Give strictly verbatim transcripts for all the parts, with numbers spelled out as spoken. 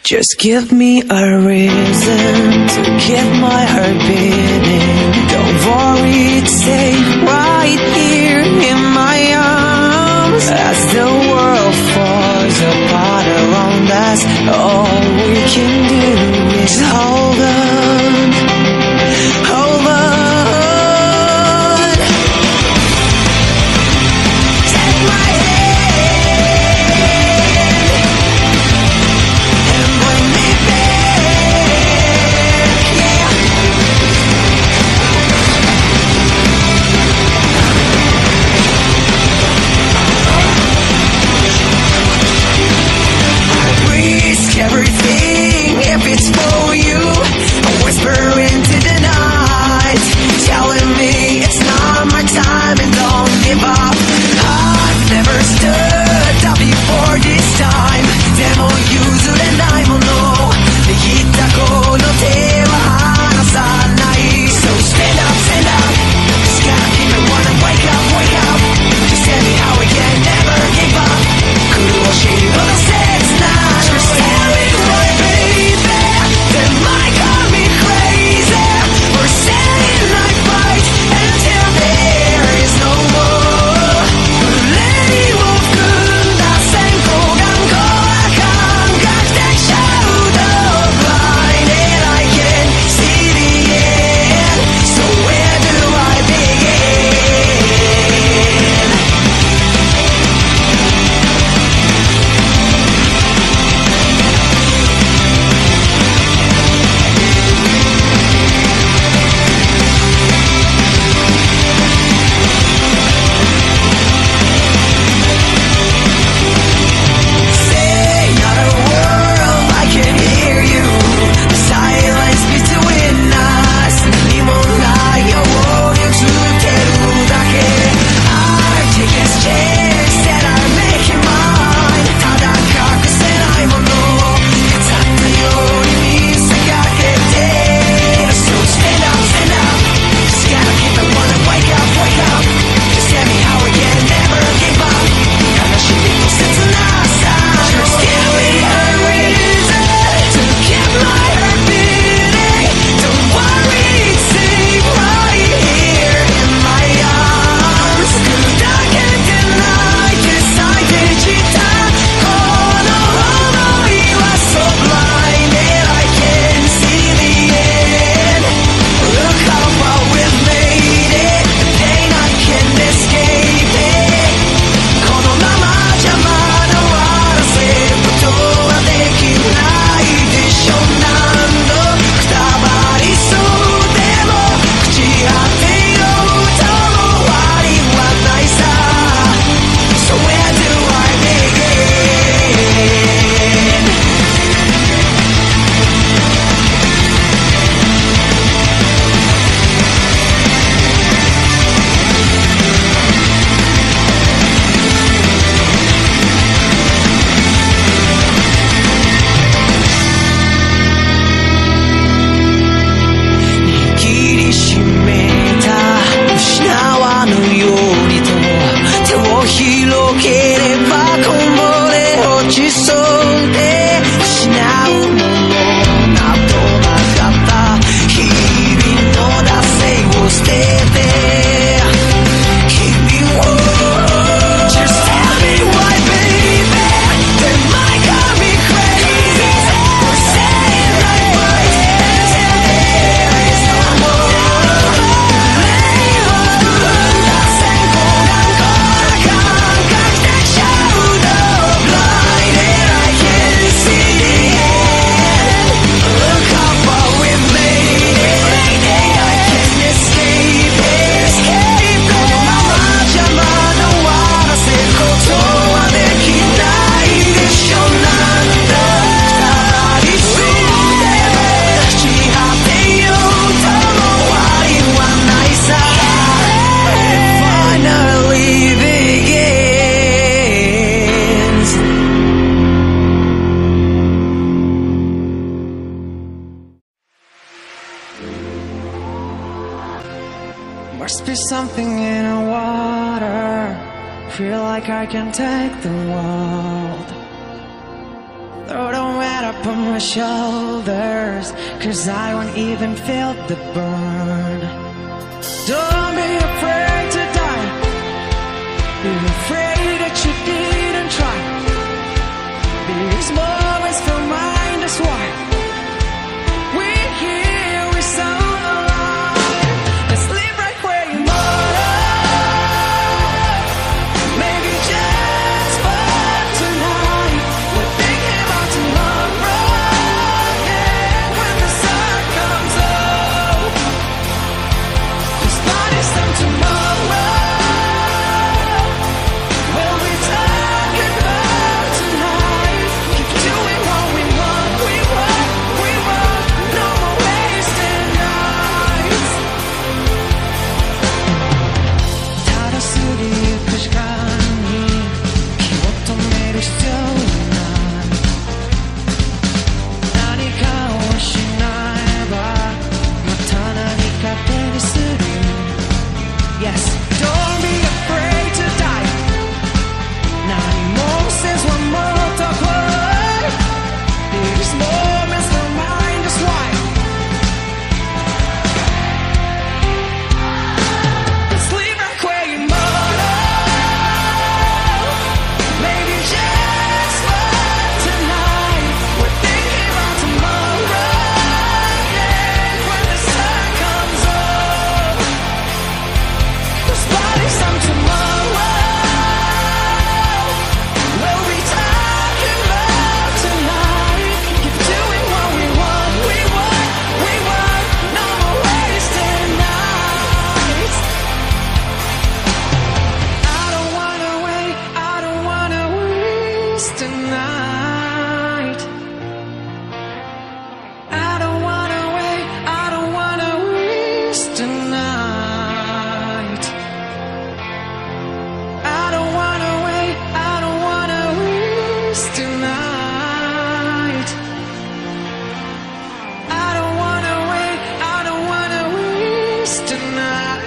Just give me a reason to keep my heart beating. Don't worry, it's safe right here in my arms. As the world falls apart around us, all we can do is hold on, hold on. Take my hand and bring me back, yeah. I risk everything if it's for you. I whisper into the night, telling me it's not my time and don't give up. I've never stood up before this time. でも譲れないもの、握ったこの手は離さない。So stand up, stand up. Just gotta keep it running. Wake up, wake up. Just tell me how we can never give up. 苦しいほど切ない。Just tell me why, baby. They might call me crazy. We're standing like fight until there is no more. 憂いを含んだ閃光眼光は感覚的シャウト Blinded I can see the end. So where do I begin? Say not a word, I can hear you. The silence between us. 何もないように映ってるだけ。I take this chance that I make it mine. ただ隠せないもの、飾ったように見せかけて。So stand up, stand up. Just gotta keep it running. Wake up, wake up. Just tell me how we can never give up. 悲しみと切なさ。Just give me a reason to keep my heart beating. Don't worry, it's safe right here in my arms. 砕けてないって咲いて散ったこの想いは So blinded I can see the end. Look how far we've made it. The pain I can't escape it. このままじゃまだ終わらせることはできないでしょ。何度くたばりそうでも朽ち果てようとも終わりはないさ。So where do I begin?「握りしめた失わぬようにと手を広げればこぼれ落ちそうで失うものなどなかった」「日々の惰性を捨てて君を Just tell me why, baby. They might call me crazy. We're saying right words until there is no more. 憂いを含んだ閃光眼光は感覚的シャウト Blinded I can see the end. Look how far we've made it. I can't escape it. このままじゃまだ終わらせることはできないでしょ。何度くたばりそうでも朽ち果てようとも終わりはないさ。It finally begins. Must be something in the water. Feel like I can take the world. Throw the weight up on my shoulders, 'cause I won't even feel the burn. Don't be afraid to die. Be afraid that you didn't try. These moments feel mine, that's why we're here, we're so alive. Let's live right where you are. Maybe just for tonight. We're thinking about tomorrow. Yeah, when the sun comes up. This night is some tomorrow. We'll be talking about tonight. Keep doing what we want, we want, we want. No more wasted nights. ただ過ぎゆく時間に気を止める必要はない。何かを失えばまた何か手にする。Yes, don't be afraid to die. 何もせずはもっと来い。These moments remind us why. Let's leave right where you are. Maybe just for tonight. We're thinking about tomorrow. Yeah, when the sun comes up. This body's some tomorrow. We'll be talking about tonight. Keep doing what we want, we want, we want. No more wasted nights. I don't wanna wait, I don't wanna waste tonight. I don't wanna wait, I don't wanna waste tonight. I don't wanna wait, I don't wanna waste tonight. I don't wanna wait, I don't wanna waste tonight.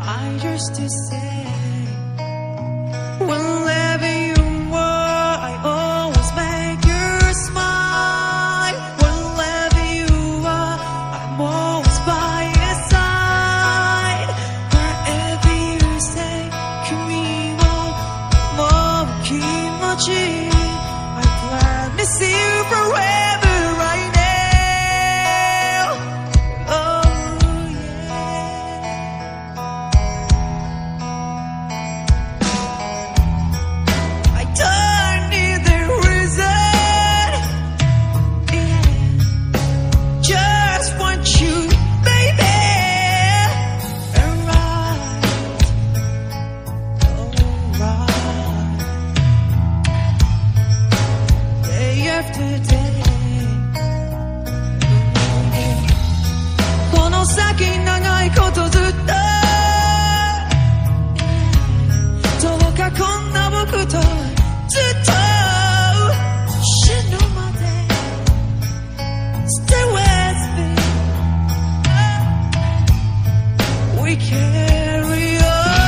I used to say, whenever you were, I always make you smile. Wherever you are, I'm always by your side. Wherever you say, kimi wo mou kimochi, I promise you forever right now. Oh yeah. I don't need the reason, yeah. Just want you, baby. Alright, alright. Day after day, この先長いことずっとどうかこんな僕とずっと死ぬまで Stay with me. We carry on.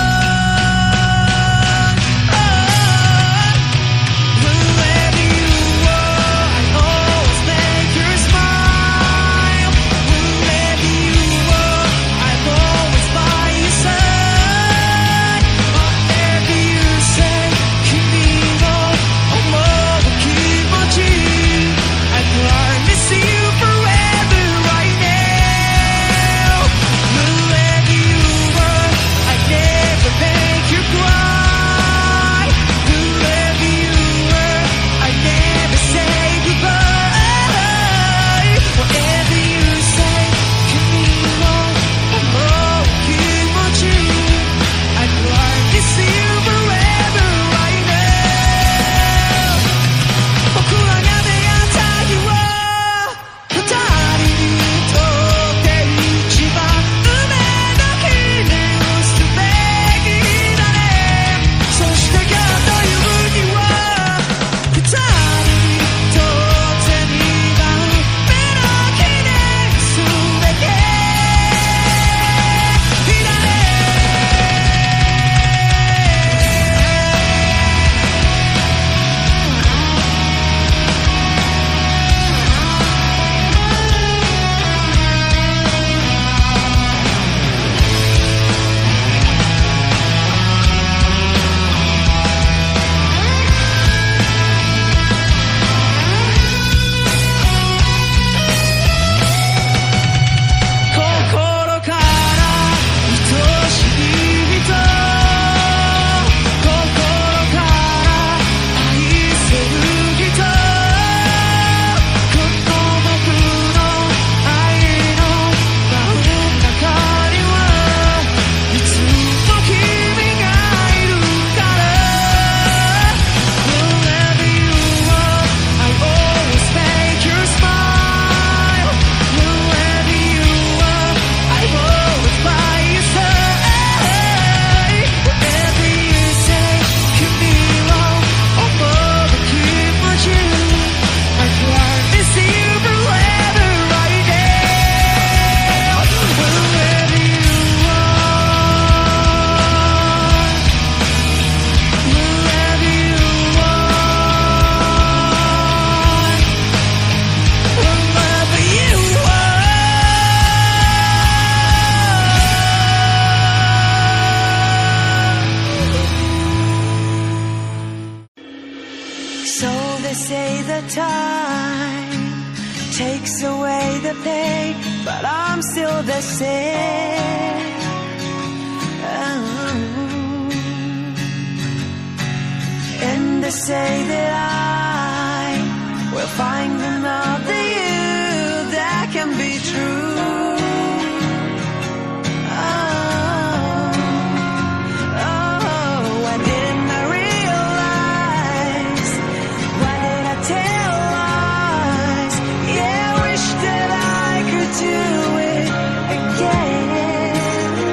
Wherever you are, I always make you smile. Wherever you are, I'm always by your side. Whatever you say, kimi wo omou kimochi, I promise you forever right now. Wherever you are, I never make you cry. Wherever you are, I never say goodbye. Whatever you say, kimi wo omou kimochi, I promise you forever right now. 僕らが出会った日は二人にとって一番運命の記念をすべきだね。そして今日という日は二人にとって二番目の記念すべきだね。心から愛しい人、心から愛せる人、この僕の愛の真ん中にはいつも君がいるから。Wherever you are, I always make you smile. Wherever you are, I'm always by your side. Whatever you say, kimi wo omou kimochi, I promise you forever right now. Wherever you are, wherever you are, wherever you are. So they say the time takes away the pain, but I'm still the same. And they say that I will find another you that can be true. Oh, oh, why didn't I realize? Why did I tell lies? Yeah, I wish that I could do it again.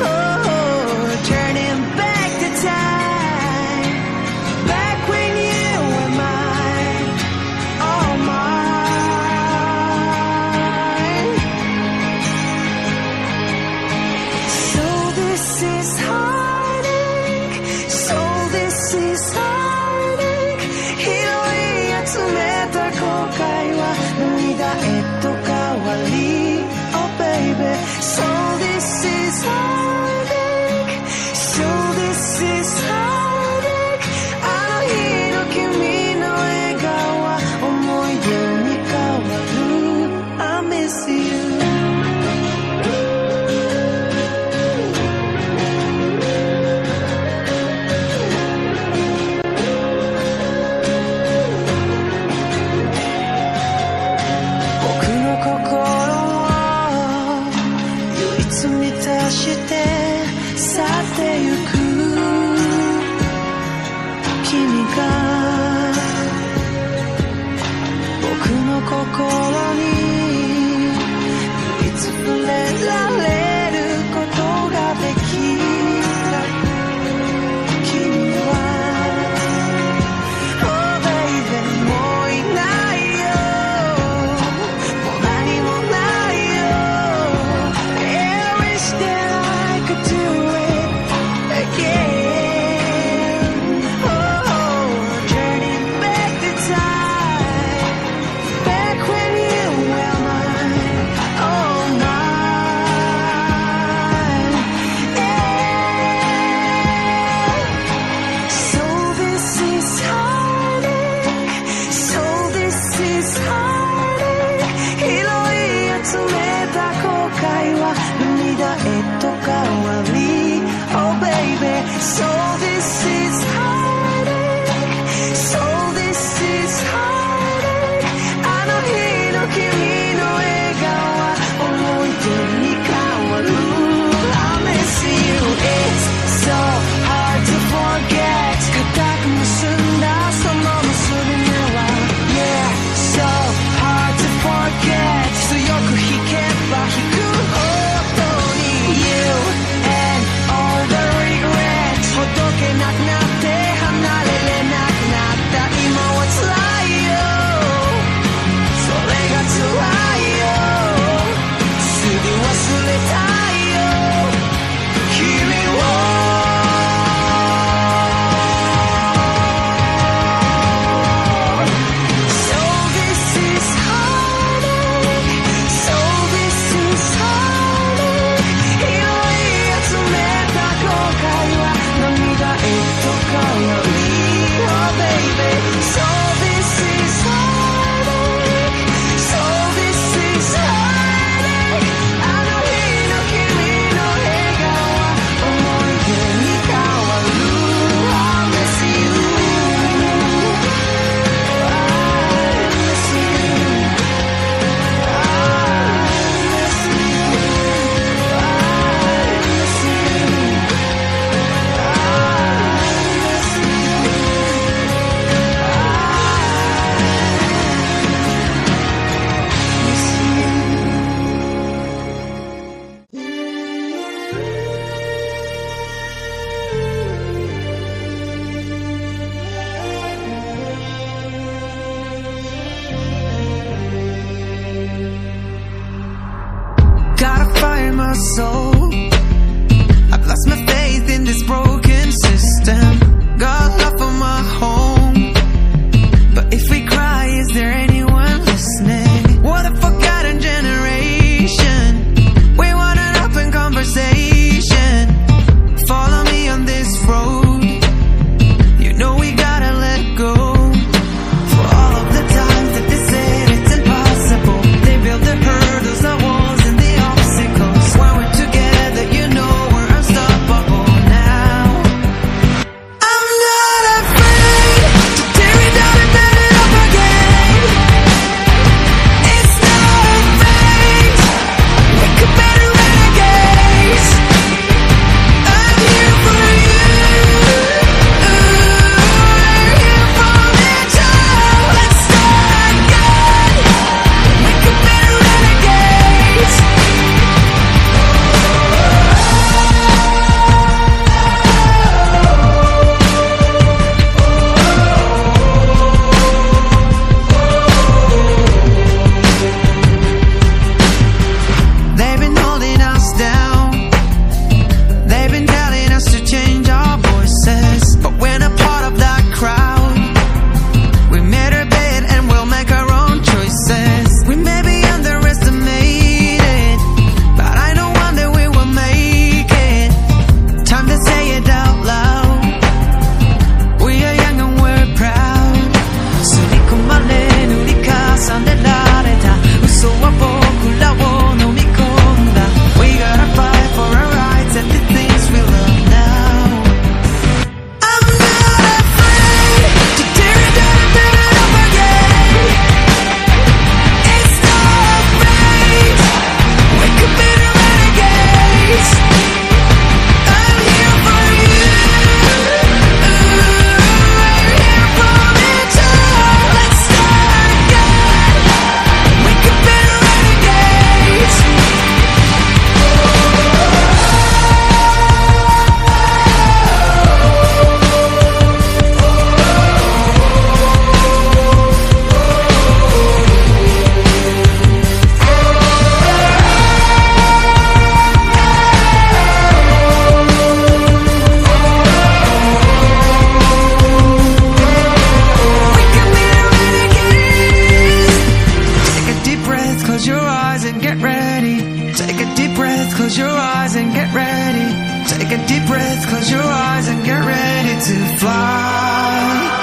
Oh, turning back the time, back when you てゆく君が僕の心に唯一触れられることができた君は Oh baby もういないよもう何もないよ I wish that I could do it again deep breath, close your eyes and get ready to fly.